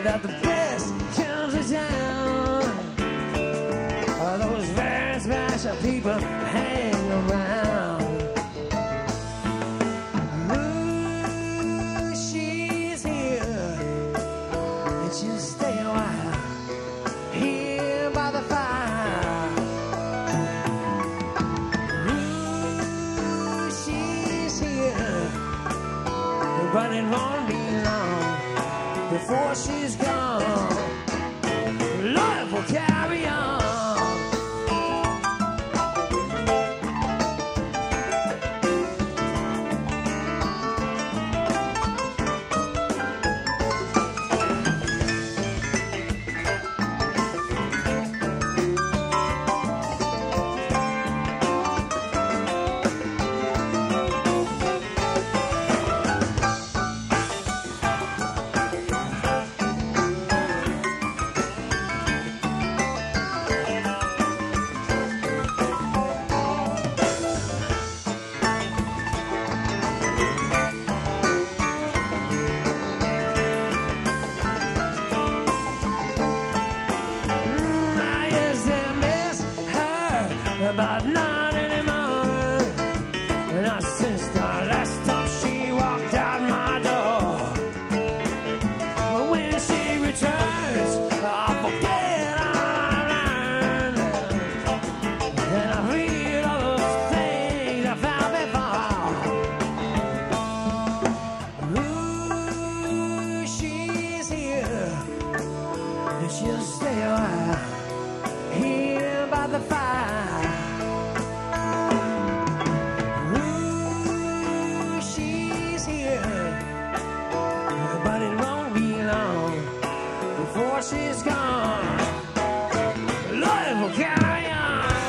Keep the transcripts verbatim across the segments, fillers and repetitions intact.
that the best comes to town. Uh, those very special people hang around. Ooh, she's here, and she'll stay a while here by the fire. Ooh, she's here, but it won't be long before she's gone. Love will carry on. But not anymore. Not since the last time she walked out my door. But when she returns, I'll forget all I learned, and I read all those things I found before. Ooh, she's here, and she'll stay a while here by the fire. Before she's gone, life will carry on.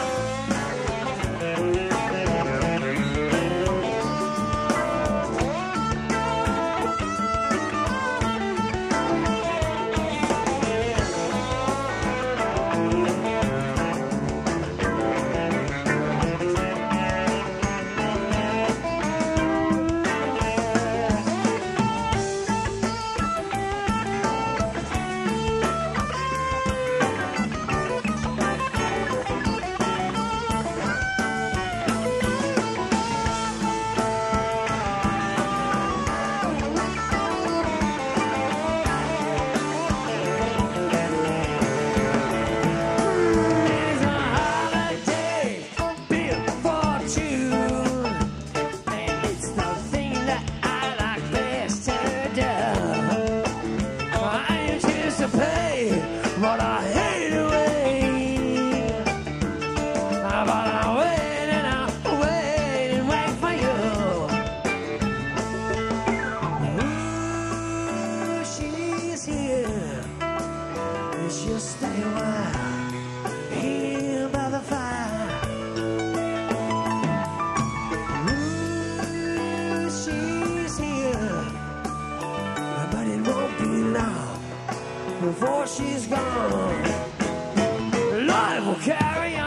But I hate to wait. But I wait and I wait and wait for you. Ooh, she's here, and she'll stay a while here by the fire. Ooh, she's here, but it won't be long before she's gone. Life will carry on.